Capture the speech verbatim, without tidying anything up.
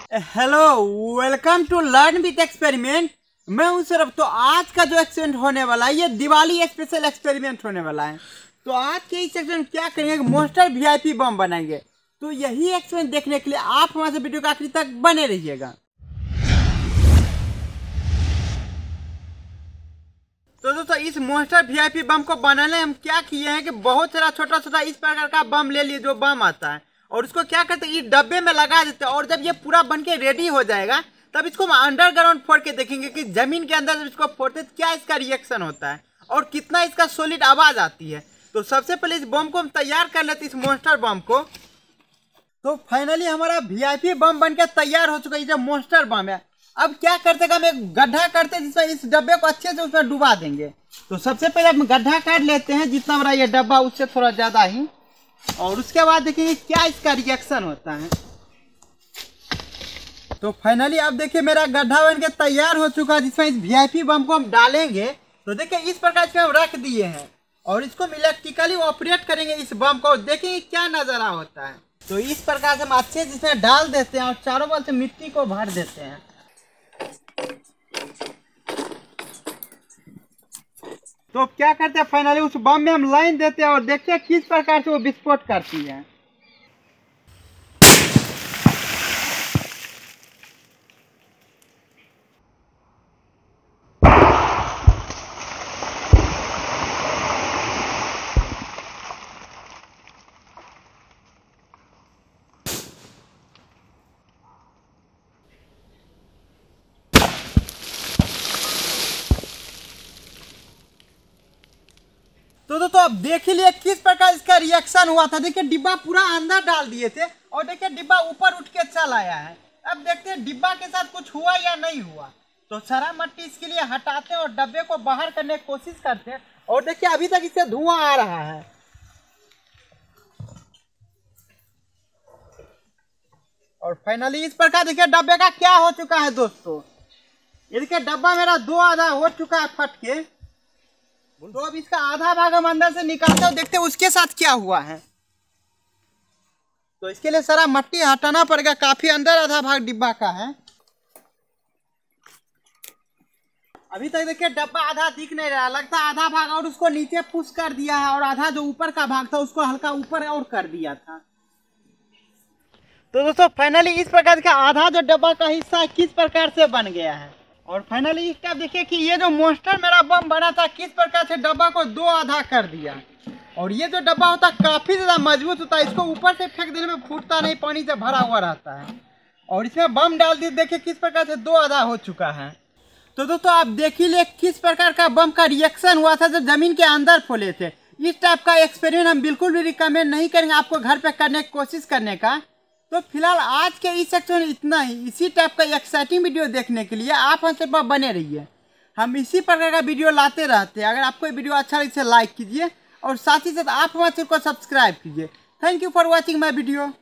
Hello, welcome to learn with experiment. मैं हूं सौरभ। तो आज का जो एक्सपेरिमेंट होने वाला है ये दिवाली स्पेशल एक्सपेरिमेंट होने वाला है। तो आज के इस एक्सपेरिमेंट क्या करेंगे, मॉन्स्टर वीआईपी बम बनाएंगे। तो यही एक्सपेरिमेंट देखने के लिए आप हमारे से वीडियो के आखिरी तक बने रहिएगा। तो दोस्तों, इस मॉन्स्टर वीआईपी बम को बनाने हम क्या किए हैं कि बहुत सारा छोटा छोटा इस प्रकार का बम ले लिए जो बम आता है, और उसको क्या करते हैं इस डब्बे में लगा देते हैं। और जब ये पूरा बन के रेडी हो जाएगा तब इसको हम अंडरग्राउंड फोड़ के देखेंगे कि जमीन के अंदर जब इसको फोड़ते तो क्या इसका रिएक्शन होता है और कितना इसका सॉलिड आवाज आती है। तो सबसे पहले इस बम को हम तैयार कर लेते हैं, इस मॉन्स्टर बम को। तो फाइनली हमारा वीआईपी बम बन के तैयार हो चुका है, जो मॉन्स्टर बम है। अब क्या करते हैं, हम एक गड्ढा करते हैं जिसमें इस डब्बे को अच्छे से उसमें डुबा देंगे। तो सबसे पहले हम गड्ढा कर लेते हैं, जितना बड़ा ये डब्बा उससे थोड़ा ज्यादा ही, और उसके बाद देखेंगे क्या इसका रिएक्शन होता है। तो फाइनली अब देखिए मेरा गड्ढा बन के तैयार हो चुका है, जिसमें इस वीआईपी बम को हम डालेंगे। तो देखिए इस प्रकार से हम रख दिए हैं और इसको हम इलेक्ट्रिकली ऑपरेट करेंगे इस बम को, देखेंगे क्या नजारा होता है। तो इस प्रकार से हम अच्छे से इसमें डाल देते हैं और चारों बगल से मिट्टी को भर देते हैं। तो क्या करते हैं, फाइनली उस बम में हम लाइन देते हैं और देखते हैं किस प्रकार से वो विस्फोट करती है। तो दोस्तों अब देख ही लिए किस प्रकार इसका रिएक्शन हुआ था। देखिए डिब्बा पूरा अंदर डाल दिए थे और देखिए डिब्बा ऊपर उठ के चल आया है। अब देखते हैं डिब्बा के साथ कुछ हुआ या नहीं हुआ। तो सारा मट्टी इसके लिए हटाते हैं और डब्बे को बाहर करने की कोशिश करते हैं, और देखिए अभी तक इससे धुआं आ रहा है। और फाइनली इस प्रकार देखिए डब्बे का क्या हो चुका है दोस्तों। ये देखिए डब्बा मेरा दो आधा हो चुका है फट के। तो अब इसका आधा भाग हम अंदर से निकालते हैं, देखते हैं उसके साथ क्या हुआ है। तो इसके लिए सारा मट्टी हटाना पड़ेगा, काफी अंदर आधा भाग डिब्बा का है। अभी तक देखिए डब्बा आधा दिख नहीं रहा, लगता है आधा भाग और उसको नीचे पुश कर दिया है, और आधा जो ऊपर का भाग था उसको हल्का ऊपर और कर दिया था। तो दोस्तों फाइनली इस प्रकार का आधा जो डब्बा का हिस्सा किस प्रकार से बन गया है। और फाइनली इस टाइप देखिए कि ये जो मॉन्स्टर मेरा बम बना था किस प्रकार से डब्बा को दो आधा कर दिया। और ये जो डब्बा होता है काफी ज्यादा मजबूत होता है, इसको ऊपर से फेंक देने में फूटता नहीं, पानी से भरा हुआ रहता है। और इसमें बम डाल दिए, देखिए किस प्रकार से दो आधा हो चुका है। तो दोस्तों आप देख ही ले किस प्रकार का बम का रिएक्शन हुआ था जब जमीन के अंदर फोले थे। इस टाइप का एक्सपेरिमेंट हम बिल्कुल भी रिकमेंड नहीं करेंगे आपको घर पे करने की कोशिश करने का। तो फिलहाल आज के इस सेक्शन में इतना ही। इसी टाइप का एक्साइटिंग वीडियो देखने के लिए आप हमसे पर बने रहिए, हम इसी प्रकार का वीडियो लाते रहते हैं। अगर आपको ये वीडियो अच्छा लगे इसे लाइक कीजिए और साथ ही साथ आप हमारे चैनल को सब्सक्राइब कीजिए। Thank you for watching my video.